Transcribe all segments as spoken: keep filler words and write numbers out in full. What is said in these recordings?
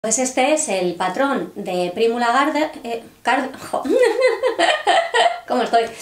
Pues este es el patrón de Primula Garde... Eh, Card... ¿Cómo estoy?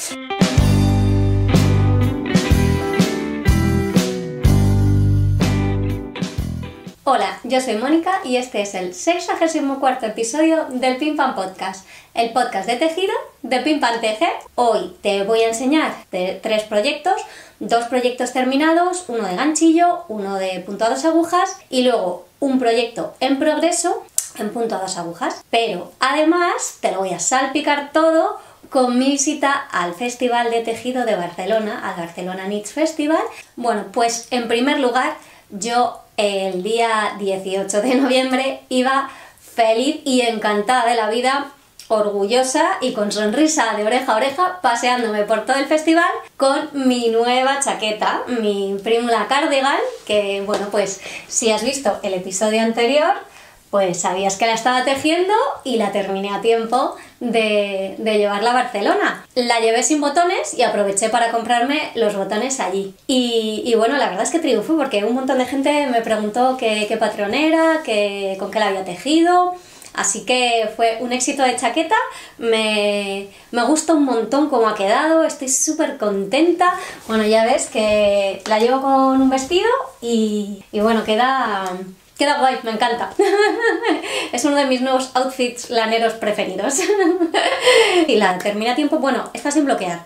Hola, yo soy Mónica y este es el sexagésimo cuarto episodio del Pim Pam Podcast, el podcast de tejido de Pim Pam Teje. Hoy te voy a enseñar de tres proyectos, dos proyectos terminados, uno de ganchillo, uno de punto a dos agujas y luego un proyecto en progreso en punto a dos agujas. Pero además te lo voy a salpicar todo con mi visita al Festival de Tejido de Barcelona, al Barcelona Knits Festival. Bueno, pues en primer lugar, yo el día dieciocho de noviembre iba feliz y encantada de la vida, orgullosa y con sonrisa de oreja a oreja, paseándome por todo el festival con mi nueva chaqueta, mi Primula Cardigan, que bueno, pues si has visto el episodio anterior, pues sabías que la estaba tejiendo y la terminé a tiempo de, de llevarla a Barcelona. La llevé sin botones y aproveché para comprarme los botones allí. Y, y bueno, la verdad es que triunfó porque un montón de gente me preguntó qué, qué patrón era, qué, con qué la había tejido. Así que fue un éxito de chaqueta, me, me gusta un montón cómo ha quedado, estoy súper contenta. Bueno, ya ves que la llevo con un vestido y, y bueno, queda... Queda guay, me encanta. Es uno de mis nuevos outfits laneros preferidos. Y la terminé a tiempo, bueno, está sin bloquear.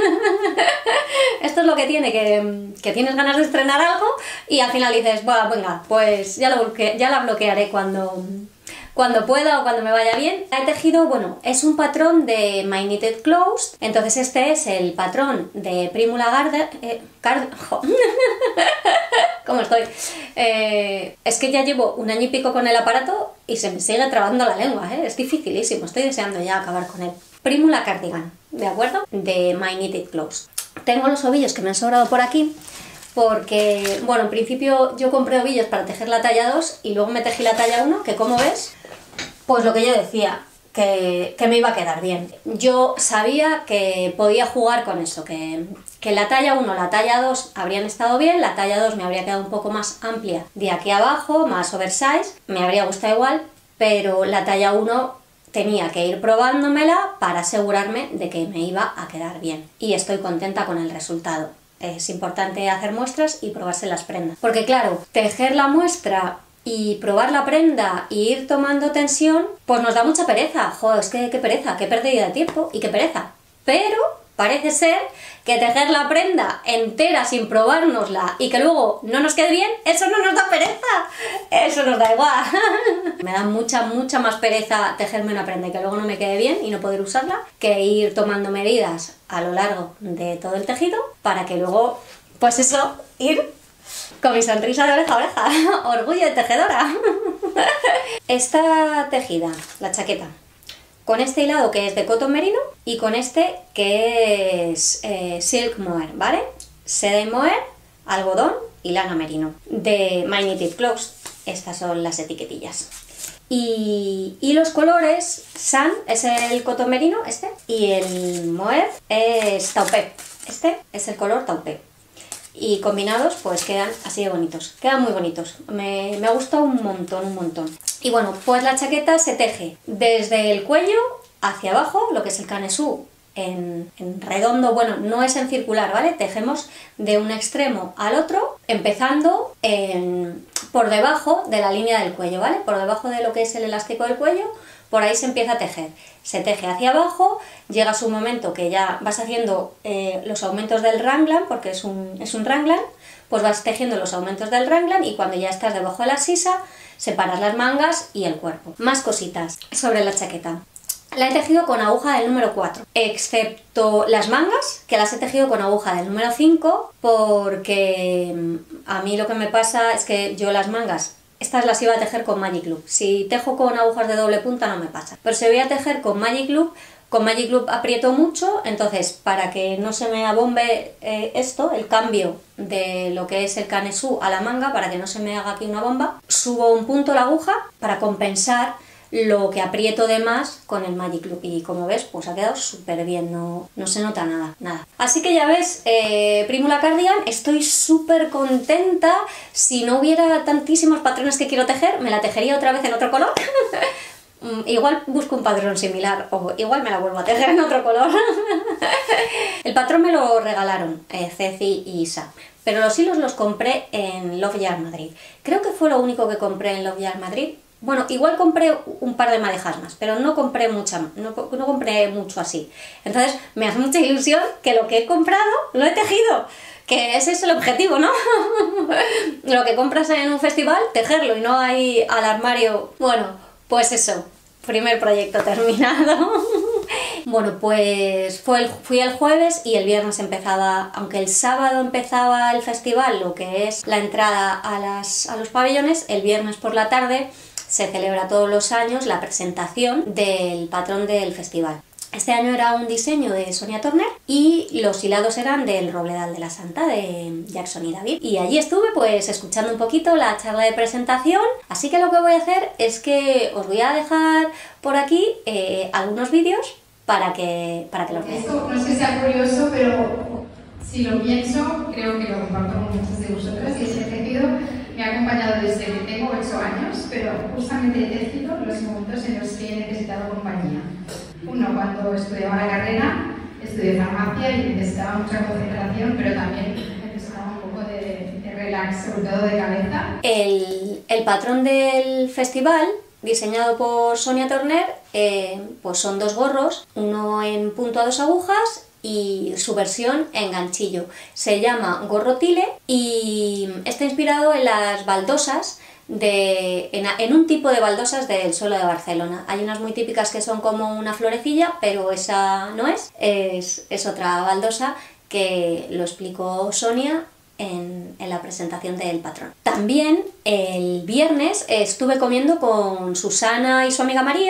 Esto es lo que tiene, que, que tienes ganas de estrenar algo y al final dices, bueno, venga, pues ya, lo bloque, ya la bloquearé cuando... cuando pueda o cuando me vaya bien. He tejido, bueno, es un patrón de My Knitted Clothes, entonces este es el patrón de Primula Garde... Eh, Card... ¿Cómo estoy? Eh, es que ya llevo un año y pico con el aparato y se me sigue trabando la lengua, ¿eh? Es dificilísimo, estoy deseando ya acabar con él. Primula Cardigan, ¿de acuerdo? De My Knitted Clothes. Tengo los ovillos que me han sobrado por aquí, porque, bueno, en principio yo compré ovillos para tejer la talla dos y luego me tejí la talla uno, que como ves, pues lo que yo decía, que, que me iba a quedar bien. Yo sabía que podía jugar con eso, que, que la talla uno, la talla dos habrían estado bien, la talla dos me habría quedado un poco más amplia de aquí abajo, más oversize, me habría gustado igual, pero la talla uno tenía que ir probándomela para asegurarme de que me iba a quedar bien. Y estoy contenta con el resultado. Es importante hacer muestras y probarse las prendas. Porque claro, tejer la muestra y probar la prenda y ir tomando tensión, pues nos da mucha pereza. Joder, es que qué pereza, qué pérdida de tiempo y qué pereza. Pero parece ser que tejer la prenda entera sin probárnosla y que luego no nos quede bien, eso no nos da pereza. Eso nos da igual. Me da mucha, mucha más pereza tejerme una prenda y que luego no me quede bien y no poder usarla, que ir tomando medidas a lo largo de todo el tejido para que luego, pues eso, ir con mi sonrisa de oreja a oreja. Orgullo de tejedora. Está tejida la chaqueta con este hilado que es de cotton merino y con este que es eh, silk mohair, ¿vale? Seda y mohair, algodón y lana merino de My Knitted Clothes. Estas son las etiquetillas. Y, y los colores, Sun es el cotton merino, este, y el mohair es taupe. Este es el color taupe. Y combinados pues quedan así de bonitos, quedan muy bonitos, me, me ha gustado un montón, un montón. Y bueno, pues la chaqueta se teje desde el cuello hacia abajo, lo que es el canesú en, en redondo, bueno, no es en circular, ¿vale? Tejemos de un extremo al otro, empezando en, por debajo de la línea del cuello, ¿vale? Por debajo de lo que es el elástico del cuello, por ahí se empieza a tejer. Se teje hacia abajo, llega su momento que ya vas haciendo eh, los aumentos del raglan, porque es un, es un raglan, pues vas tejiendo los aumentos del raglan y cuando ya estás debajo de la sisa, separas las mangas y el cuerpo. Más cositas sobre la chaqueta. La he tejido con aguja del número cuatro, excepto las mangas, que las he tejido con aguja del número cinco, porque a mí lo que me pasa es que yo las mangas, estas las iba a tejer con Magic Loop. Si tejo con agujas de doble punta no me pasa. Pero si voy a tejer con Magic Loop, con Magic Loop aprieto mucho, entonces para que no se me abombe eh, esto, el cambio de lo que es el canesú a la manga, para que no se me haga aquí una bomba, subo un punto la aguja para compensar lo que aprieto de más con el Magic Loop. Y como ves, pues ha quedado súper bien, no, no se nota nada, nada. Así que ya ves, eh, Primula Cardigan, estoy súper contenta. Si no hubiera tantísimos patrones que quiero tejer, me la tejería otra vez en otro color. Igual busco un patrón similar o igual me la vuelvo a tejer en otro color. El patrón me lo regalaron eh, Ceci y Isa, pero los hilos los compré en Love Yarn Madrid. Creo que fue lo único que compré en Love Yarn Madrid. Bueno, igual compré un par de madejas más, pero no compré mucha, no, no compré mucho así. Entonces me hace mucha ilusión que lo que he comprado lo he tejido. Que ese es el objetivo, ¿no? Lo que compras en un festival, tejerlo y no ahí al armario. Bueno, pues eso, primer proyecto terminado. Bueno, pues fue el, fui el jueves y el viernes empezaba, aunque el sábado empezaba el festival, lo que es la entrada a, las, a los pabellones, el viernes por la tarde se celebra todos los años la presentación del patrón del festival. Este año era un diseño de Sonia Turner y los hilados eran del Robledal de la Santa, de Jackson y David. Y allí estuve pues escuchando un poquito la charla de presentación, así que lo que voy a hacer es que os voy a dejar por aquí eh, algunos vídeos para que, para que los veáis. Esto no es que sea curioso, pero si lo pienso, creo que lo comparto con muchos de vosotras, y ese tejido me ha acompañado desde que tengo ocho años, pero justamente he tejido los momentos en los que he necesitado compañía. Uno, cuando estudiaba la carrera, estudié farmacia y necesitaba mucha concentración, pero también necesitaba un poco de, de relax, sobre todo de cabeza. El, el patrón del festival, diseñado por Sonia Turner, eh, pues son dos gorros, uno en punto a dos agujas y su versión en ganchillo. Se llama gorro tile y está inspirado en las baldosas De, en, en un tipo de baldosas del suelo de Barcelona. Hay unas muy típicas que son como una florecilla, pero esa no es, es, es otra baldosa que lo explicó Sonia en, en la presentación del patrón. También el viernes estuve comiendo con Susana y su amiga María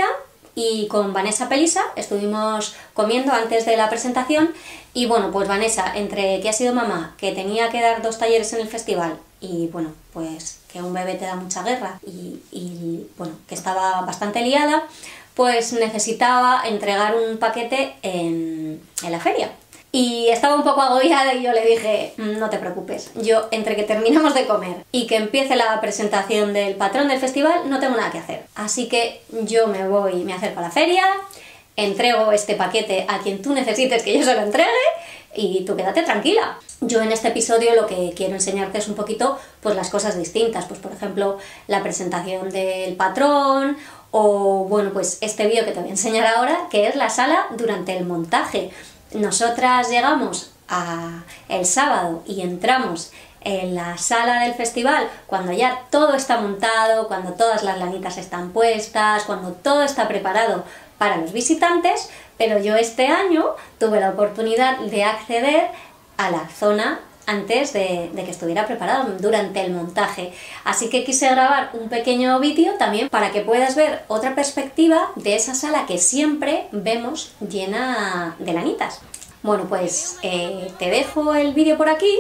y con Vanessa Pelisa, estuvimos comiendo antes de la presentación y bueno, pues Vanessa, entre que ha sido mamá, que tenía que dar dos talleres en el festival y bueno, pues que un bebé te da mucha guerra y, y bueno, que estaba bastante liada, pues necesitaba entregar un paquete en, en la feria. Y estaba un poco agobiada y yo le dije, no te preocupes, yo entre que terminamos de comer y que empiece la presentación del patrón del festival no tengo nada que hacer. Así que yo me voy, me acerco a la feria, entrego este paquete a quien tú necesites que yo se lo entregue y tú quédate tranquila. Yo en este episodio lo que quiero enseñarte es un poquito pues las cosas distintas, pues por ejemplo la presentación del patrón o bueno pues este vídeo que te voy a enseñar ahora que es la sala durante el montaje. Nosotras llegamos a el sábado y entramos en la sala del festival cuando ya todo está montado, cuando todas las lanitas están puestas, cuando todo está preparado para los visitantes, pero yo este año tuve la oportunidad de acceder a la zona antes de, de que estuviera preparado durante el montaje. Así que quise grabar un pequeño vídeo también para que puedas ver otra perspectiva de esa sala que siempre vemos llena de lanitas. Bueno, pues eh, te dejo el vídeo por aquí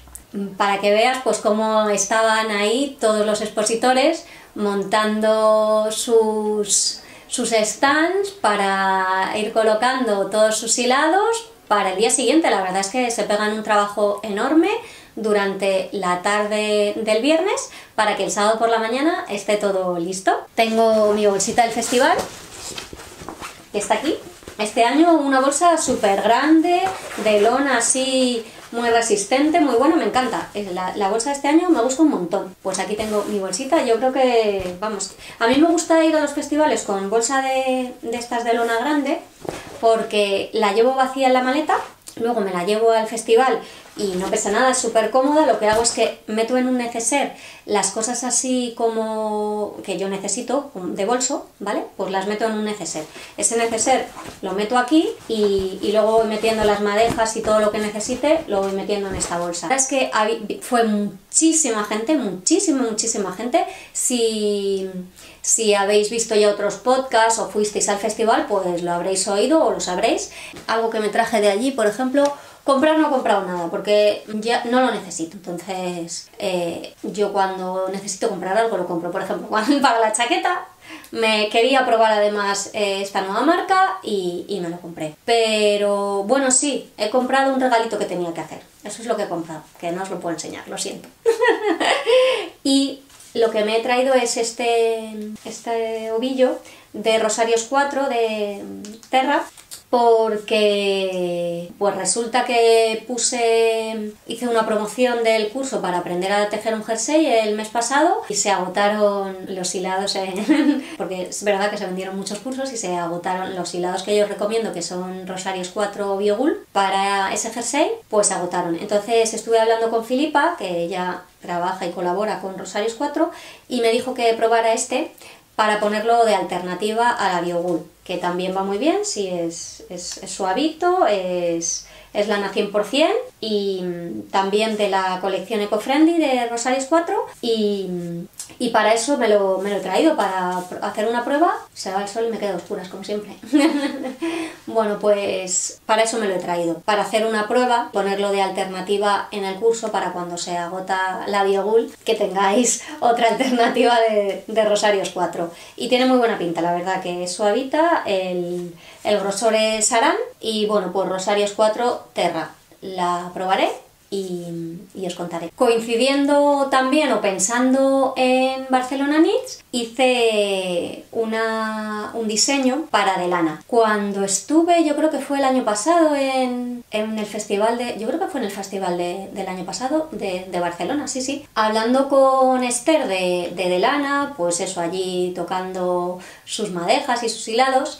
para que veas pues cómo estaban ahí todos los expositores montando sus, sus stands para ir colocando todos sus hilados para el día siguiente. La verdad es que se pegan un trabajo enorme durante la tarde del viernes para que el sábado por la mañana esté todo listo. Tengo mi bolsita del festival, que está aquí. Este año una bolsa súper grande, de lona así muy resistente, muy bueno, me encanta. La, la bolsa de este año me gusta un montón. Pues aquí tengo mi bolsita, yo creo que, vamos, a mí me gusta ir a los festivales con bolsa de, de estas de lona grande porque la llevo vacía en la maleta, luego me la llevo al festival y no pesa nada, es súper cómoda. Lo que hago es que meto en un neceser las cosas así como que yo necesito de bolso, ¿vale? Pues las meto en un neceser. Ese neceser lo meto aquí y, y luego voy metiendo las madejas y todo lo que necesite, lo voy metiendo en esta bolsa. La verdad es que fue muchísima gente, muchísima, muchísima gente. Si, si habéis visto ya otros podcasts o fuisteis al festival, pues lo habréis oído o lo sabréis. Algo que me traje de allí, por ejemplo, comprar no he comprado nada porque ya no lo necesito, entonces eh, yo cuando necesito comprar algo lo compro. Por ejemplo, cuando, para la chaqueta Me quería probar además eh, esta nueva marca y, y me lo compré. Pero bueno, sí, he comprado un regalito que tenía que hacer. Eso es lo que he comprado, que no os lo puedo enseñar, lo siento. Y lo que me he traído es este, este ovillo de Rosarios cuatro de Terra, porque pues resulta que puse, hice una promoción del curso para aprender a tejer un jersey el mes pasado y se agotaron los hilados, en, porque es verdad que se vendieron muchos cursos y se agotaron los hilados que yo recomiendo, que son Rosarios cuatro Biogul, para ese jersey, pues se agotaron. Entonces estuve hablando con Filipa, que ella trabaja y colabora con Rosarios cuatro, y me dijo que probara este para ponerlo de alternativa a la Biogul, que también va muy bien, sí, es, es, es suavito, es, es lana cien por cien y también de la colección Eco-Friendly de Rosarios cuatro y, y para eso me lo, me lo he traído, para hacer una prueba. Se va el sol y me quedo a oscuras como siempre. Bueno, pues para eso me lo he traído, para hacer una prueba, ponerlo de alternativa en el curso para cuando se agota la Biogul, que tengáis otra alternativa de, de Rosarios cuatro. Y tiene muy buena pinta, la verdad, que es suavita, el, el grosor es Aran y bueno, pues Rosarios cuatro Terra. La probaré y, y os contaré. Coincidiendo también o pensando en Barcelona Knits, hice una, un diseño para de lana. Cuando estuve, yo creo que fue el año pasado en, en el festival de... Yo creo que fue en el festival de, del año pasado de, de Barcelona, sí, sí. Hablando con Esther de, de de lana, pues eso, allí tocando sus madejas y sus hilados,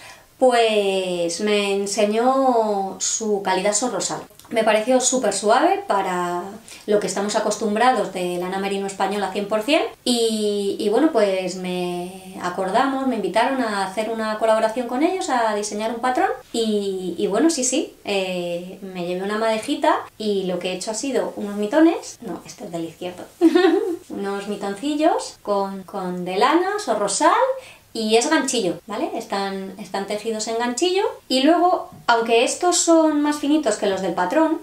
pues me enseñó su calidad sorrosal. Me pareció súper suave para lo que estamos acostumbrados de lana merino española cien por cien y, y bueno, pues me acordamos, me invitaron a hacer una colaboración con ellos, a diseñar un patrón y, y bueno, sí, sí, eh, me llevé una madejita y lo que he hecho ha sido unos mitones, no, este es del izquierdo, unos mitoncillos con, con de lana, sorrosal. Y es ganchillo, ¿vale? Están, están tejidos en ganchillo. Y luego, aunque estos son más finitos que los del patrón,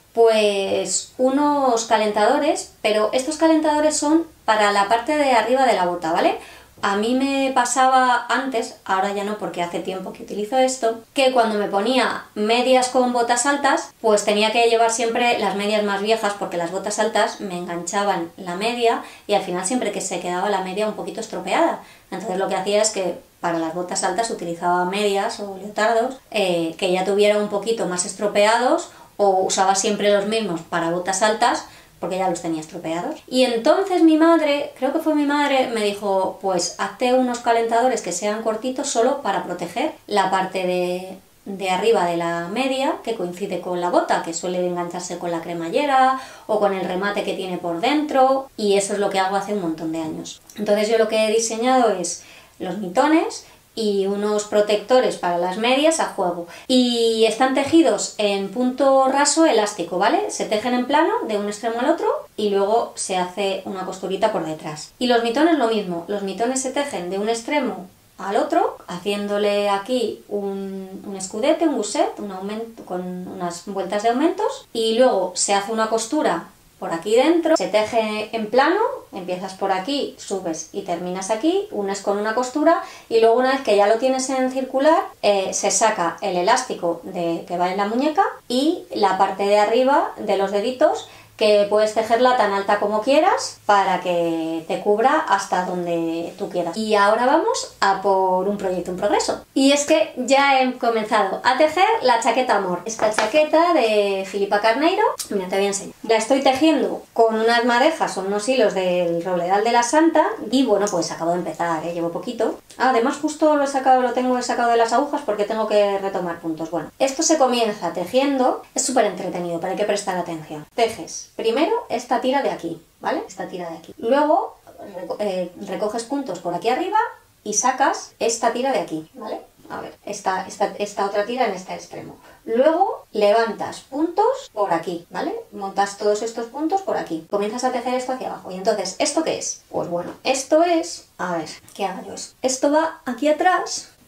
pues unos calentadores, pero estos calentadores son para la parte de arriba de la bota, ¿vale? A mí me pasaba antes, ahora ya no porque hace tiempo que utilizo esto, que cuando me ponía medias con botas altas, pues tenía que llevar siempre las medias más viejas porque las botas altas me enganchaban la media y al final siempre que se quedaba la media un poquito estropeada. Entonces lo que hacía es que para las botas altas utilizaba medias o leotardos eh, que ya tuviera un poquito más estropeados o usaba siempre los mismos para botas altas porque ya los tenía estropeados. Y entonces mi madre, creo que fue mi madre, me dijo, pues hazte unos calentadores que sean cortitos solo para proteger la parte de, de arriba de la media que coincide con la bota, que suele engancharse con la cremallera o con el remate que tiene por dentro, y eso es lo que hago hace un montón de años. Entonces yo lo que he diseñado es los mitones y unos protectores para las medias a juego. Y están tejidos en punto raso elástico, ¿vale? Se tejen en plano de un extremo al otro y luego se hace una costurita por detrás. Y los mitones lo mismo, los mitones se tejen de un extremo al otro, haciéndole aquí un, un escudete, un gusset, un aumento, con unas vueltas de aumentos, y luego se hace una costura por aquí dentro, se teje en plano, empiezas por aquí, subes y terminas aquí, unes con una costura y luego una vez que ya lo tienes en circular, eh, se saca el elástico de, que va en la muñeca y la parte de arriba de los deditos, que puedes tejerla tan alta como quieras para que te cubra hasta donde tú quieras. Y ahora vamos a por un proyecto en progreso. Y es que ya he comenzado a tejer la chaqueta Amor. Esta chaqueta de Filipa Carneiro, mira, te voy a enseñar. La estoy tejiendo con unas madejas o unos hilos del Robledal de la Santa y bueno, pues acabo de empezar, ¿eh? Llevo poquito. Además justo lo he sacado, lo tengo he sacado de las agujas porque tengo que retomar puntos. Bueno, esto se comienza tejiendo, es súper entretenido, pero hay que prestar atención. Tejes primero esta tira de aquí, ¿vale? Esta tira de aquí. Luego eh, recoges puntos por aquí arriba y sacas esta tira de aquí, ¿vale? A ver, esta, esta, esta otra tira en este extremo. Luego levantas puntos por aquí, ¿vale? Montas todos estos puntos por aquí. Comienzas a tejer esto hacia abajo. Y entonces, ¿esto qué es? Pues bueno, esto es... A ver, ¿qué hago yo? Esto va aquí atrás,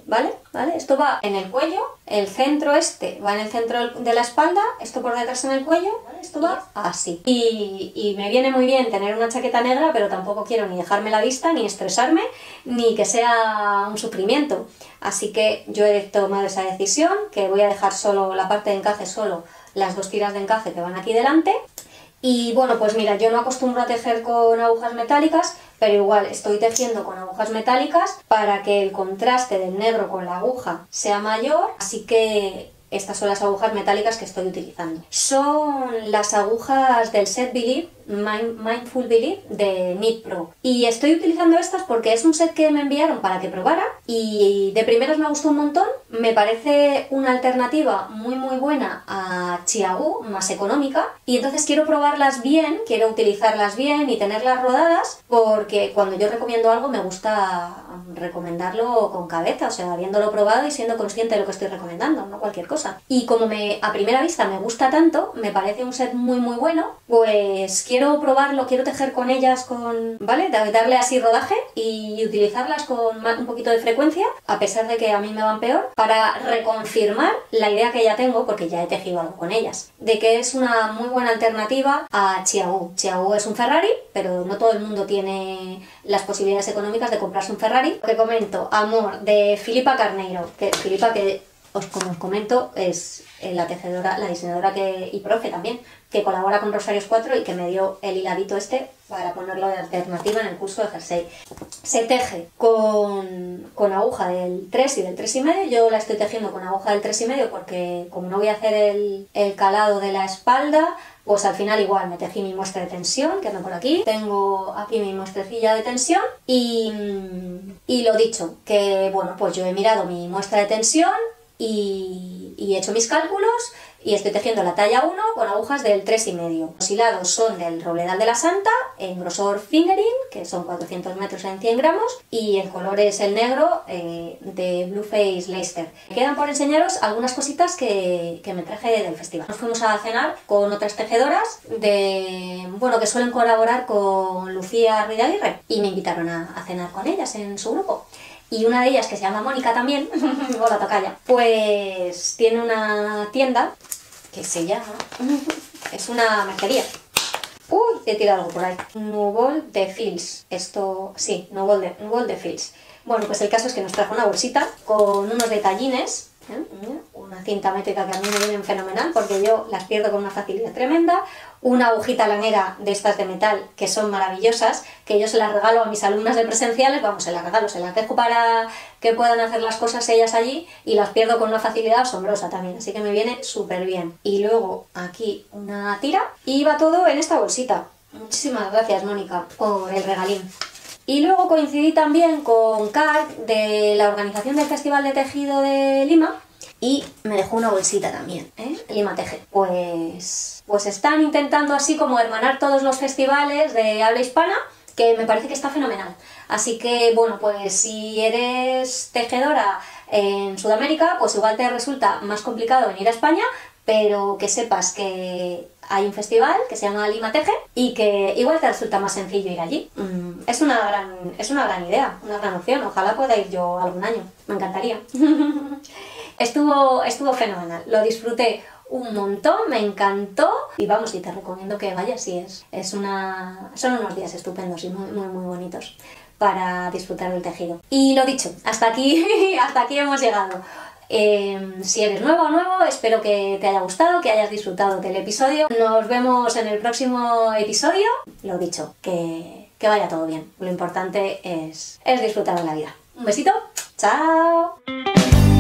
¿vale? ¿Vale? Esto va en el cuello, el centro este va en el centro de la espalda, esto por detrás en el cuello, ¿vale? Esto va así. Y, y me viene muy bien tener una chaqueta negra, pero tampoco quiero ni dejarme la vista, ni estresarme, ni que sea un sufrimiento. Así que yo he tomado esa decisión, que voy a dejar solo la parte de encaje, solo las dos tiras de encaje que van aquí delante. Y bueno, pues mira, yo no acostumbro a tejer con agujas metálicas, pero igual estoy tejiendo con agujas metálicas para que el contraste del negro con la aguja sea mayor, así que estas son las agujas metálicas que estoy utilizando. Son las agujas del set Believe, Mind, Mindful Believe de Knit Pro. Y estoy utilizando estas porque es un set que me enviaron para que probara y de primeras me gustó un montón. Me parece una alternativa muy muy buena a Chiagu, más económica, y entonces quiero probarlas bien, quiero utilizarlas bien y tenerlas rodadas, porque cuando yo recomiendo algo me gusta recomendarlo con cabeza, o sea, habiéndolo probado y siendo consciente de lo que estoy recomendando, no cualquier cosa. Y como me, a primera vista me gusta tanto, me parece un set muy muy bueno, pues quiero probarlo, quiero tejer con ellas, con, ¿vale? Darle así rodaje y utilizarlas con un poquito de frecuencia, a pesar de que a mí me van peor, para reconfirmar la idea que ya tengo, porque ya he tejido algo con ellas, de que es una muy buena alternativa a Chiagu. Chiagu es un Ferrari, pero no todo el mundo tiene las posibilidades económicas de comprarse un Ferrari. Lo que comento, Amor, de Filipa Carneiro, que Filipa, que os, como os comento, es la tejedora, la diseñadora que, y profe también, que colabora con Rosarios cuatro y que me dio el hiladito este para ponerlo de alternativa en el curso de jersey. Se teje con, con aguja del tres y del tres y medio. Yo la estoy tejiendo con aguja del tres y medio porque como no voy a hacer el, el calado de la espalda, pues al final igual me tejí mi muestra de tensión, que anda por aquí. Tengo aquí mi muestrecilla de tensión y, y lo dicho, que bueno, pues yo he mirado mi muestra de tensión y, y he hecho mis cálculos y estoy tejiendo la talla uno con agujas del tres y medio. Los hilados son del Robledal de la Santa en grosor fingering, que son cuatrocientos metros en cien gramos, y el color es el negro eh, de Blueface Leicester. Me quedan por enseñaros algunas cositas que, que me traje del festival. Nos fuimos a cenar con otras tejedoras de, bueno, que suelen colaborar con Lucía Ruiz de Aguirre y me invitaron a, a cenar con ellas en su grupo. Y una de ellas, que se llama Mónica también, hola tocaya, pues tiene una tienda que se llama, es una mercería. Uy, he tirado algo por ahí. Nubol de Fils, esto, sí, Nubol de, Nubol de Fils. Bueno, pues el caso es que nos trajo una bolsita con unos detallines, ¿eh? Una cinta métrica que a mí me vienen fenomenal porque yo las pierdo con una facilidad tremenda, una agujita lanera de estas de metal que son maravillosas, que yo se las regalo a mis alumnas de presenciales, vamos, se las regalo, se las dejo para que puedan hacer las cosas ellas allí y las pierdo con una facilidad asombrosa también, así que me viene súper bien. Y luego aquí una tira y va todo en esta bolsita. Muchísimas gracias, Mónica, por el regalín. Y luego coincidí también con Car de la organización del Festival de Tejido de Lima y me dejó una bolsita también, ¿eh? Lima Teje. Pues, pues están intentando así como hermanar todos los festivales de habla hispana, que me parece que está fenomenal. Así que, bueno, pues si eres tejedora en Sudamérica, pues igual te resulta más complicado venir a España, pero que sepas que hay un festival que se llama Lima Teje y que igual te resulta más sencillo ir allí. Mm, es una gran, es una gran idea, una gran opción. Ojalá pueda ir yo algún año, me encantaría. estuvo, estuvo fenomenal, lo disfruté un montón, me encantó y vamos, y te recomiendo que vayas si es, es una, son unos días estupendos y muy, muy, muy bonitos para disfrutar del tejido. Y lo dicho, hasta aquí, hasta aquí hemos llegado. Eh, si eres nuevo o nuevo, espero que te haya gustado, que hayas disfrutado del episodio. Nos vemos en el próximo episodio. Lo dicho, que, que vaya todo bien. Lo importante es, es disfrutar de la vida. Un besito, chao.